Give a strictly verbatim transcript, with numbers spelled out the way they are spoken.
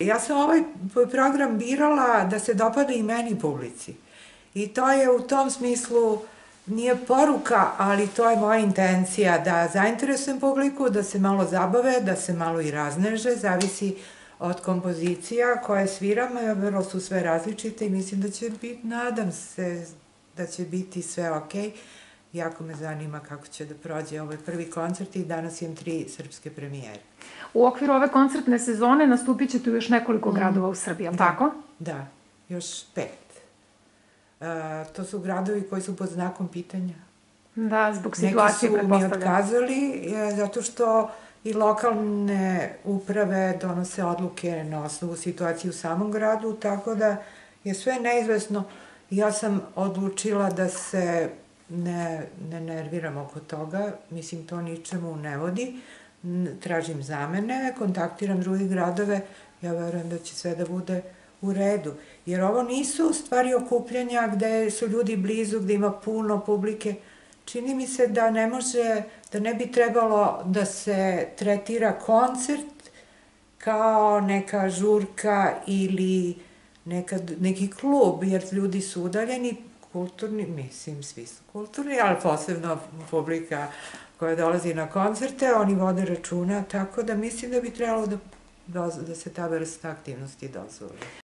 Ja sam ovaj program birala da se dopada i meni publici. I to je u tom smislu, nije poruka, ali to je moja intencija, da zainteresujem publiku, da se malo zabave, da se malo i razneže, zavisi od kompozicija koje sviram, vrlo su sve različite i mislim da će biti, nadam se da će biti sve okej. Jako me zanima kako će da prođe ovaj prvi koncert i danas imam tri srpske premijere. U okviru ove koncertne sezone nastupit ćete u još nekoliko gradova u Srbiji, ali tako? Da, još pet. To su gradovi koji su pod znakom pitanja. Da, zbog situacije pretpostavljam. Neki su mi otkazali, zato što i lokalne uprave donose odluke na osnovu situacije u samom gradu, tako da je sve neizvesno. Ja sam odlučila da se ne nerviram oko toga, mislim to ničemu ne vodi, tražim zamene, kontaktiram druge gradove, ja verujem da će sve da bude u redu. Jer ovo nisu stvari okupljanja gde su ljudi blizu, gde ima puno publike. Čini mi se da ne može, da ne bi trebalo da se tretira koncert kao neka žurka ili neki klub, jer ljudi su udaljeni, kulturni, mislim, svi su kulturni, ali posebno publika koja dolazi na koncerte, oni vode računa, tako da mislim da bi trebalo da se ta vrsta aktivnosti dozvoli.